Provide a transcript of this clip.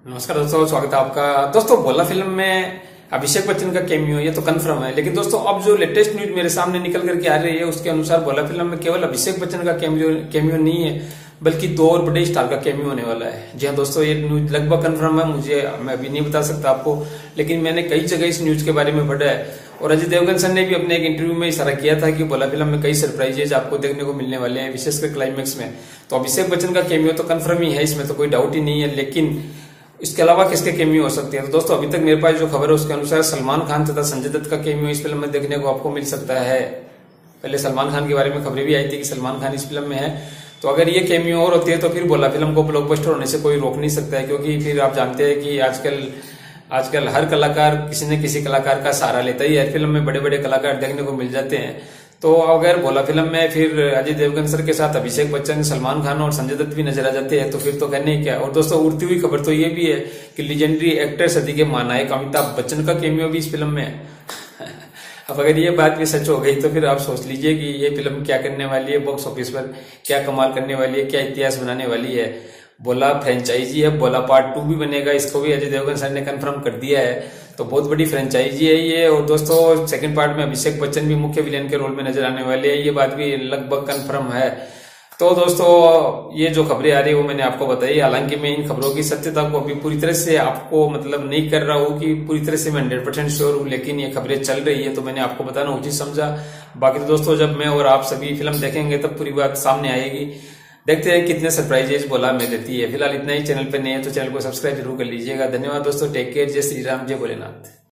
नमस्कार दोस्तों, स्वागत है आपका। दोस्तों, भोला फिल्म में अभिषेक बच्चन का कैमियो ये तो कंफर्म है, लेकिन दोस्तों अब जो लेटेस्ट न्यूज मेरे सामने निकल करके आ रही है उसके अनुसार भोला फिल्म में केवल अभिषेक बच्चन का कैमियो नहीं है, बल्कि दो और बड़े स्टार का कैमियो होने वाला है। जी हाँ दोस्तों, ये न्यूज लगभग कंफर्म है। मैं अभी नहीं बता सकता आपको, लेकिन मैंने कई जगह इस न्यूज के बारे में पढ़ा है। और अजय देवगन सर ने भी अपने एक इंटरव्यू में इशारा किया था कि भोला फिल्म में कई सरप्राइजेज आपको देखने को मिलने वाले हैं, विशेषकर क्लाइमेक्स में। तो अभिषेक बच्चन का कैमियो तो कंफर्म ही है, इसमें तो कोई डाउट ही नहीं है। लेकिन इसके अलावा किसके कैमियो हो सकते हैं? तो दोस्तों, अभी तक मेरे पास जो खबर है उसके अनुसार सलमान खान तथा संजय दत्त का कैमियो इस फिल्म में देखने को आपको मिल सकता है। पहले सलमान खान के बारे में खबरें भी आई थी कि सलमान खान इस फिल्म में है। तो अगर ये कैमियो और होती है तो फिर भोला फिल्म को ब्लॉकबस्टर होने से कोई रोक नहीं सकता है, क्योंकि फिर आप जानते हैं कि आजकल हर कलाकार किसी न किसी कलाकार का सहारा लेता ही है। हर फिल्म में बड़े बड़े कलाकार देखने को मिल जाते हैं। तो अगर भोला फिल्म में फिर अजय देवगन सर के साथ अभिषेक बच्चन, सलमान खान और संजय दत्त भी नजर आ जाते हैं तो फिर तो कहने ही क्या। और दोस्तों, उड़ती हुई खबर तो ये भी है कि लीजेंडरी एक्टर सदी के महानायक अमिताभ बच्चन का कैमियो भी इस फिल्म में है। अब अगर ये बात भी सच हो गई तो फिर आप सोच लीजिए कि ये फिल्म क्या करने वाली है, बॉक्स ऑफिस पर क्या कमाल करने वाली है, क्या इतिहास बनाने वाली है। भोला फ्रेंचाइजी है, भोला पार्ट 2 भी बनेगा, इसको भी अजय देवगन सर ने कंफर्म कर दिया है। तो बहुत बड़ी फ्रेंचाइजी है ये। और दोस्तों, सेकंड पार्ट में अभिषेक बच्चन भी मुख्य विलेन के रोल में नजर आने वाले हैं, ये बात भी लगभग कंफर्म है। तो दोस्तों, ये जो खबरें आ रही है वो मैंने आपको बताई। हालांकि मैं इन खबरों की सत्यता को अभी पूरी तरह से आपको नहीं कर रहा हूँ कि पूरी तरह से मैं 100% श्योर हूँ, लेकिन ये खबरें चल रही है तो मैंने आपको बताना उचित समझा। बाकी तो दोस्तों, जब मैं और आप सभी फिल्म देखेंगे तब पूरी बात सामने आएगी। देखते हैं कितने सरप्राइजेज भोला में देती है। फिलहाल इतना ही। चैनल पे नए हैं तो चैनल को सब्सक्राइब जरूर कर लीजिएगा। धन्यवाद दोस्तों, टेक केयर, जय श्री राम, जय भोलेनाथ।